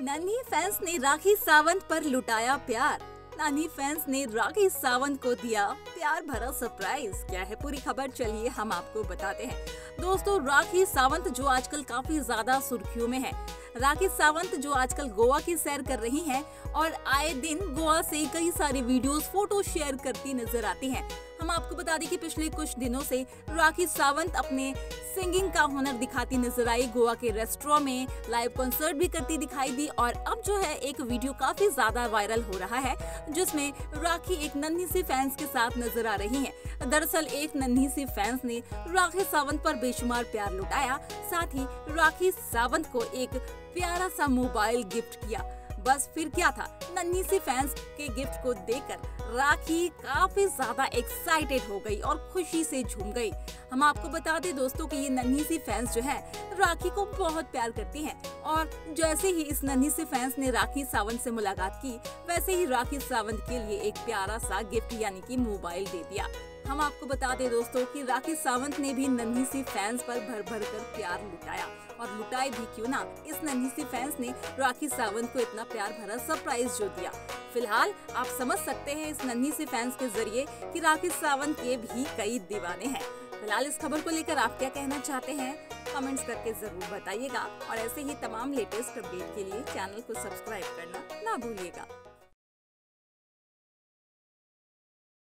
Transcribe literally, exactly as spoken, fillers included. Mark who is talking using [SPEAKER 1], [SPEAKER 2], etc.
[SPEAKER 1] नन्ही फैंस ने राखी सावंत पर लुटाया प्यार। नन्ही फैंस ने राखी सावंत को दिया प्यार भरा सरप्राइज। क्या है पूरी खबर, चलिए हम आपको बताते हैं। दोस्तों, राखी सावंत जो आजकल काफी ज्यादा सुर्खियों में है। राखी सावंत जो आजकल गोवा की सैर कर रही हैं और आए दिन गोवा से कई सारी वीडियोस, फोटो शेयर करती नजर आती हैं। हम आपको बता दें कि पिछले कुछ दिनों से राखी सावंत अपने सिंगिंग का हुनर दिखाती नजर आई। गोवा के रेस्टोरेंट में लाइव कॉन्सर्ट भी करती दिखाई दी और अब जो है एक वीडियो काफी ज्यादा वायरल हो रहा है जिसमें राखी एक नन्ही सी फैंस के साथ नजर आ रही हैं। दरअसल एक नन्ही सी फैंस ने राखी सावंत पर बेशुमार प्यार लुटाया, साथ ही राखी सावंत को एक प्यारा सा मोबाइल गिफ्ट किया। बस फिर क्या था, नन्ही सी फैंस के गिफ्ट को देखकर राखी काफी ज्यादा एक्साइटेड हो गई और खुशी से झूम गई। हम आपको बता दें दोस्तों कि ये नन्ही सी फैंस जो है राखी को बहुत प्यार करती हैं और जैसे ही इस नन्ही सी फैंस ने राखी सावंत से मुलाकात की, वैसे ही राखी सावंत के लिए एक प्यारा सा गिफ्ट यानी कि मोबाइल दे दिया। हम आपको बता दें दोस्तों कि राखी सावंत ने भी नन्ही सी फैंस पर भर भर कर प्यार लुटाया, और लुटाए भी क्यों ना, इस नन्ही सी फैंस ने राखी सावंत को इतना प्यार भरा सरप्राइज जो दिया। फिलहाल आप समझ सकते हैं इस नन्ही सी फैंस के जरिए कि राखी सावंत के भी कई दीवाने हैं। फिलहाल इस खबर को लेकर आप क्या कहना चाहते हैं, कमेंट्स करके जरूर बताइएगा और ऐसे ही तमाम लेटेस्ट अपडेट के लिए चैनल को सब्सक्राइब करना ना भूलिएगा।